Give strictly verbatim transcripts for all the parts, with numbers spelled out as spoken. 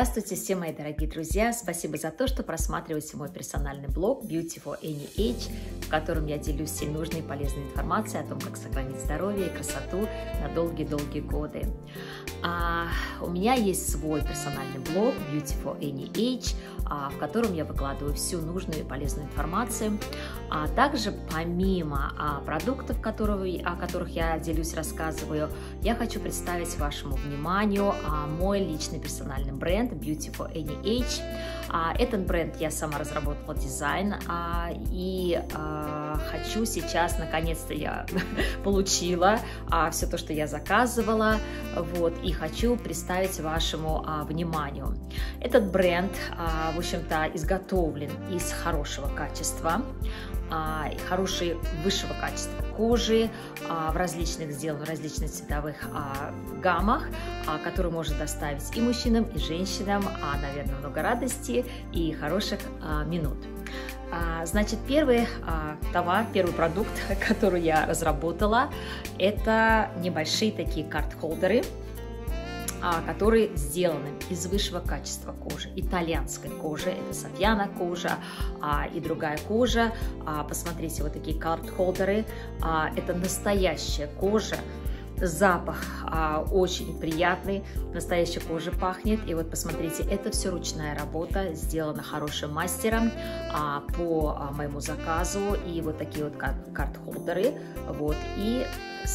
Здравствуйте, все мои дорогие друзья! Спасибо за то, что просматриваете мой персональный блог Beauty for Any Age, в котором я делюсь всей нужной и полезной информацией о том, как сохранить здоровье и красоту на долгие-долгие годы. А, у меня есть свой персональный блог Beauty for Any Age, а, в котором я выкладываю всю нужную и полезную информацию. А также помимо а, продуктов, которые, о которых я делюсь, рассказываю, я хочу представить вашему вниманию а, мой личный персональный бренд Beauty for Any Age. А, этот бренд я сама разработала дизайн, а, и а, хочу сейчас, наконец-то я получила а, все то, что я заказывала, вот, и хочу представить вашему а, вниманию. Этот бренд, а, в общем-то, изготовлен из хорошего качества, а, хорошей, высшего качества кожи, а, в различных, сделан в различных цветовых а, гаммах, а, которые может доставить и мужчинам, и женщинам, а, наверное, много радости и хороших а, минут. А, значит, первый а, товар, первый продукт, который я разработала, это небольшие такие карт-холдеры, которые сделаны из высшего качества кожи, итальянской кожи, это софьяна кожа а, и другая кожа. А, посмотрите, вот такие карт-холдеры, а, это настоящая кожа, запах а, очень приятный, настоящая кожа пахнет. И вот посмотрите, это все ручная работа, сделана хорошим мастером а, по а, моему заказу. И вот такие вот карт-холдеры, вот, и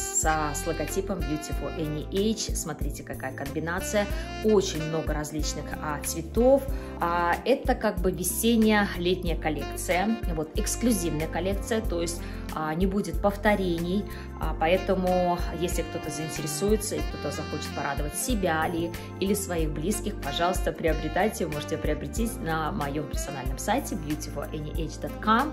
С, с логотипом Beauty for Any Age. Смотрите, какая комбинация, очень много различных а, цветов. А, это как бы весенняя летняя коллекция, вот, эксклюзивная коллекция, то есть а, не будет повторений, а, поэтому если кто-то заинтересуется и кто-то захочет порадовать себя или, или своих близких, пожалуйста, приобретайте, можете приобрести на моем персональном сайте beauty for any age dot com,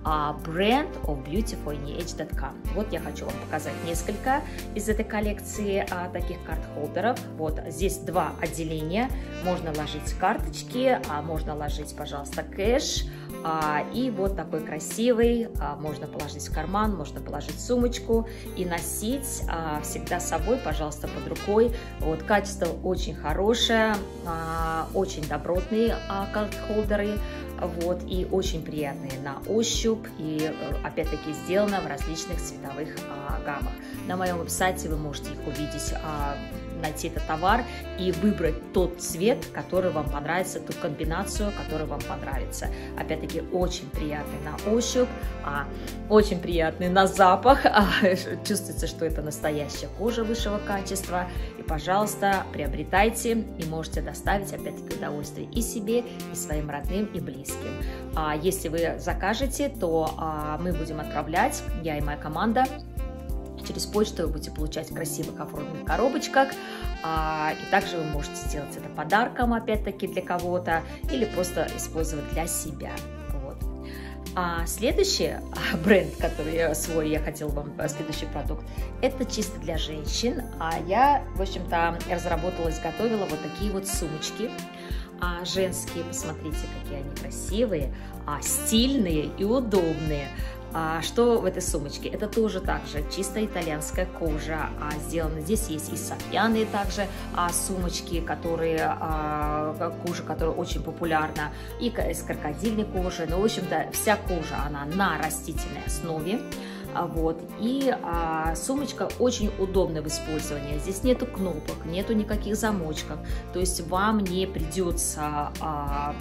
бренд of beauty for any age dot com. Вот я хочу вам показать несколько из этой коллекции а, таких карт-холдеров. Вот здесь два отделения, можно ложить карточки, а можно ложить, пожалуйста, кэш, а, и вот такой красивый, а, можно положить в карман, можно положить в сумочку и носить а, всегда с собой, пожалуйста, под рукой. Вот качество очень хорошее, а, очень добротные а, карт-холдеры. Вот, и очень приятные на ощупь, и опять-таки сделано в различных цветовых а, гаммах. На моем веб-сайте вы можете их увидеть, а, найти этот товар и выбрать тот цвет, который вам понравится, ту комбинацию, которая вам понравится. Опять-таки очень приятный на ощупь, а, очень приятный на запах, а, чувствуется, что это настоящая кожа высшего качества. И, пожалуйста, приобретайте и можете доставить, опять-таки, удовольствие и себе, и своим родным, и близким. А, если вы закажете, то а, мы будем отправлять, я и моя команда, через почту вы будете получать в красивых оформленных коробочках, а, и также вы можете сделать это подарком, опять-таки, для кого-то, или просто использовать для себя. Вот. А следующий бренд, который я свой, я хотела вам, следующий продукт, это чисто для женщин. А я, в общем-то, разработала, изготовила вот такие вот сумочки а, женские. Посмотрите, какие они красивые, а, стильные и удобные. А что в этой сумочке? Это тоже также чисто итальянская кожа, а, сделана. Здесь есть и софьяные также а, сумочки, которые, а, кожа, которая очень популярна, и из крокодильной кожи. Но, в общем-то, вся кожа, она на растительной основе. Вот. И а, сумочка очень удобна в использовании. Здесь нету кнопок, нету никаких замочков. То есть вам не придется а,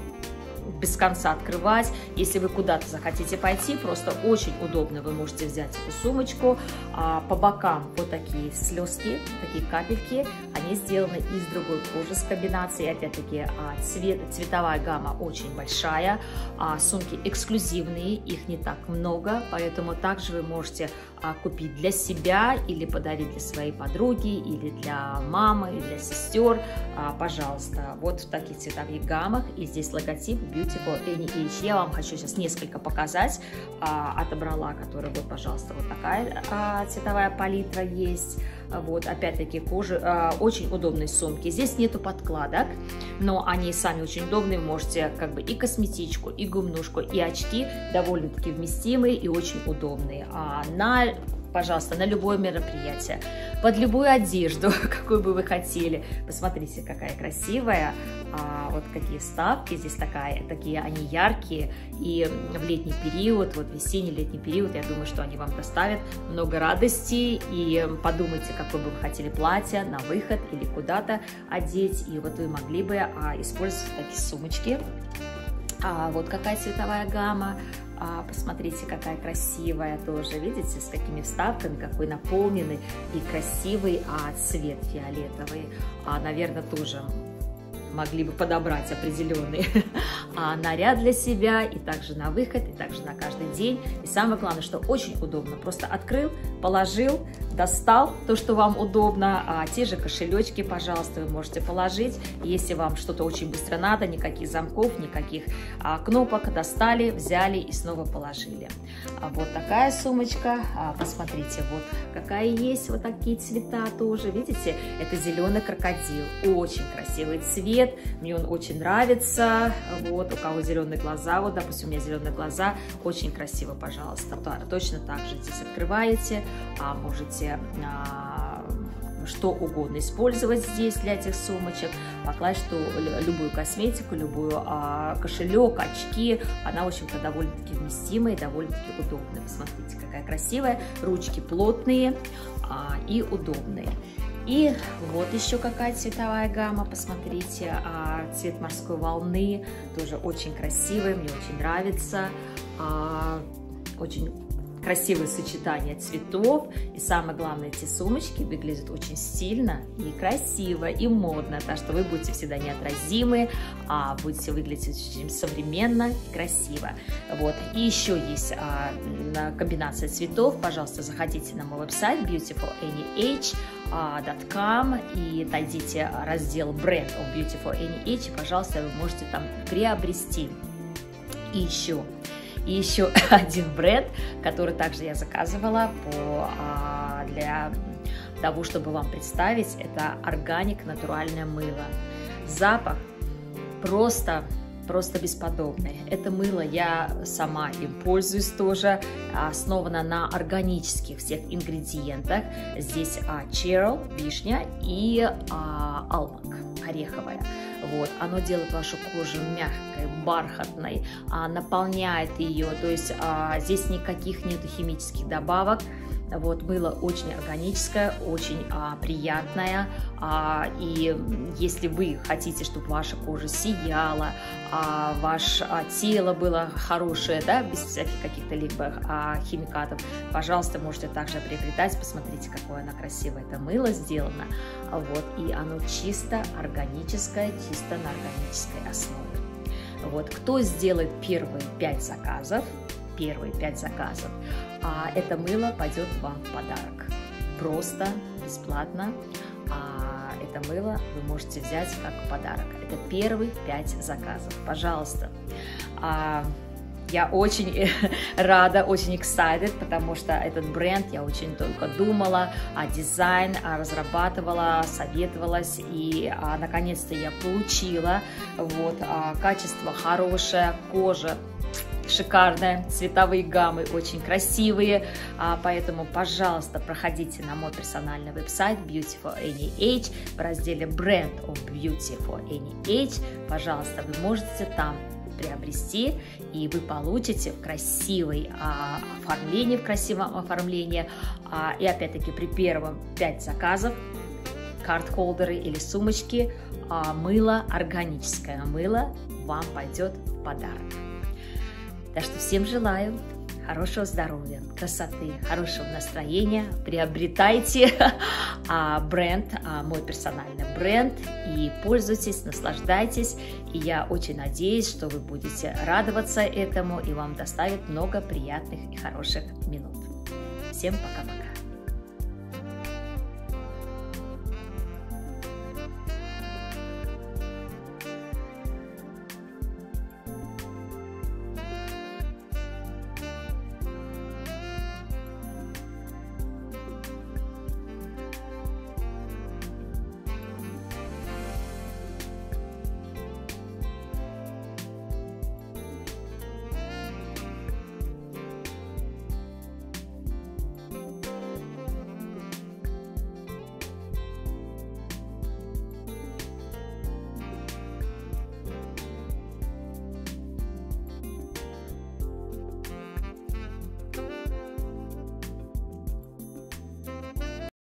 без конца открывать. Если вы куда-то захотите пойти, просто очень удобно. Вы можете взять эту сумочку. А, по бокам вот такие слезки, такие капельки. Они сделаны из другой кожи с комбинацией. Опять-таки а, цвет, цветовая гамма очень большая. А, сумки эксклюзивные, их не так много, поэтому также вы можете а, купить для себя или подарить для своей подруги, или для мамы, или для сестер. А, пожалуйста, вот в таких цветовых гаммах. И здесь логотип Beauty for Any Age. Я вам хочу сейчас несколько показать. А, отобрала, которая, вот, пожалуйста, вот такая а, цветовая палитра есть. Вот, опять-таки, кожа, а, очень удобные сумки. Здесь нету подкладок, но они сами очень удобные. Вы можете как бы и косметичку, и губнушку, и очки довольно-таки вместимые и очень удобные. А на пожалуйста, на любое мероприятие, под любую одежду, какую бы вы хотели. Посмотрите, какая красивая, а, вот какие вставки здесь такая, такие они яркие, и в летний период, вот весенний-летний период, я думаю, что они вам доставят много радости, и подумайте, какое бы вы хотели платье на выход или куда-то одеть, и вот вы могли бы а, использовать такие сумочки. А, вот какая цветовая гамма. А, посмотрите, какая красивая тоже, видите, с какими вставками, какой наполненный и красивый а, цвет фиолетовый. А, наверное, тоже могли бы подобрать определенный а, наряд для себя, и также на выход, и также на каждый день. И самое главное, что очень удобно, просто открыл, положил, достал то, что вам удобно, а те же кошелечки, пожалуйста, вы можете положить. Если вам что-то очень быстро надо, никаких замков, никаких а, кнопок, достали, взяли и снова положили. А вот такая сумочка, а, посмотрите, вот какая есть, вот такие цвета тоже, видите, это зеленый крокодил, очень красивый цвет. Мне он очень нравится. Вот, у кого зеленые глаза, вот, допустим, у меня зеленые глаза, очень красиво, пожалуйста. Точно так же здесь открываете, а можете а, что угодно использовать здесь для этих сумочек, покласть что, любую косметику, любую а, кошелек, очки. Она, в общем-то, довольно-таки вместимая и довольно-таки удобная. Посмотрите, какая красивая. Ручки плотные а, и удобные. И вот еще какая цветовая гамма, посмотрите, а, цвет морской волны, тоже очень красивый, мне очень нравится, а, очень красивое сочетание цветов, и самое главное, эти сумочки выглядят очень стильно и красиво, и модно, так что вы будете всегда неотразимы, а будете выглядеть очень современно и красиво. Вот. И еще есть а, комбинация цветов, пожалуйста, заходите на мой веб-сайт beautiful any age dot com и найдите раздел Brand of Beautiful Any Age, и, пожалуйста, вы можете там приобрести. И еще И еще один бренд, который также я заказывала по, а, для того, чтобы вам представить, это органик натуральное мыло. Запах просто, просто бесподобный. Это мыло я сама им пользуюсь тоже, основано на органических всех ингредиентах. Здесь а, черл, вишня и а, алмак, ореховая. Вот, оно делает вашу кожу мягкой, бархатной, а, наполняет ее, то есть а, здесь никаких нету химических добавок. Вот, мыло очень органическое, очень а, приятное, а, и если вы хотите, чтобы ваша кожа сияла, а, ваше а, тело было хорошее, да, без всяких каких-то либо а, химикатов, пожалуйста, можете также приобретать. Посмотрите, какое оно красивое, это мыло сделано, вот, и оно чисто органическое, чисто на органической основе. Вот, кто сделает первые пять заказов, первые пять заказов, а, это мыло пойдет вам в подарок. Просто, бесплатно. А, это мыло вы можете взять как подарок. Это первые пять заказов. Пожалуйста. А, я очень рада, очень excited, потому что этот бренд я очень долго думала, а дизайн а, разрабатывала, советовалась, и а, наконец-то я получила. Вот, а, качество хорошее, кожа шикарная, цветовые гаммы очень красивые, а, поэтому, пожалуйста, проходите на мой персональный веб-сайт Beautiful Any Age в разделе Brand of Beautiful Any Age. Пожалуйста, вы можете там приобрести, и вы получите в красивой а, оформлении, в красивом оформлении, а, и опять-таки при первом пять заказов карт-холдеры или сумочки, а, мыло, органическое мыло вам пойдет в подарок. Так что всем желаю хорошего здоровья, красоты, хорошего настроения. Приобретайте а, бренд, а, мой персональный бренд, и пользуйтесь, наслаждайтесь. И я очень надеюсь, что вы будете радоваться этому, и вам доставит много приятных и хороших минут. Всем пока-пока.